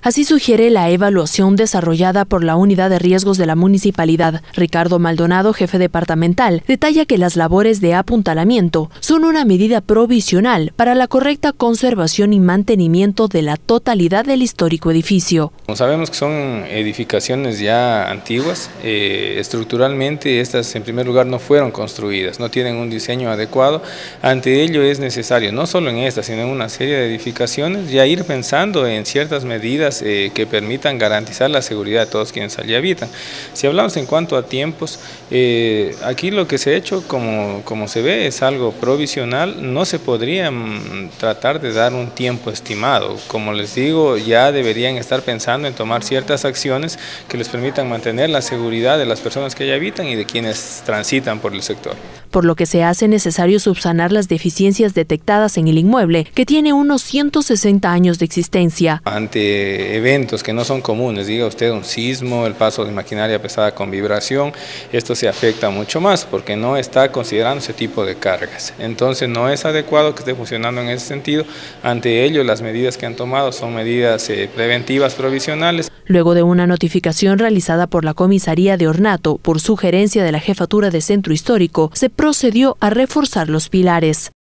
Así sugiere la evaluación desarrollada por la Unidad de Riesgos de la Municipalidad. Ricardo Maldonado, jefe departamental, detalla que las labores de apuntalamiento son una medida provisional para la correcta conservación y mantenimiento de la totalidad del histórico edificio. Como sabemos que son edificaciones ya antiguas, estructuralmente estas en primer lugar no fueron construidas, no tienen un diseño adecuado. Ante ello es necesario, no solo en esta, sino en una serie de edificaciones, ya ir pensando en ciertas medidas que permitan garantizar la seguridad de todos quienes allí habitan. Si hablamos en cuanto a tiempos, aquí lo que se ha hecho, como se ve, es algo provisional. No se podría tratar de dar un tiempo estimado. Como les digo, ya deberían estar pensando en tomar ciertas acciones que les permitan mantener la seguridad de las personas que allí habitan y de quienes transitan por el sector. Por lo que se hace necesario subsanar las deficiencias detectadas en el inmueble, que tiene unos 160 años de existencia. Ante eventos que no son comunes, diga usted un sismo, el paso de maquinaria pesada con vibración, esto se afecta mucho más porque no está considerando ese tipo de cargas. Entonces no es adecuado que esté funcionando en ese sentido. Ante ello, las medidas que han tomado son medidas preventivas provisionales. Luego de una notificación realizada por la Comisaría de Ornato por sugerencia de la Jefatura de Centro Histórico, se procedió a reforzar los pilares.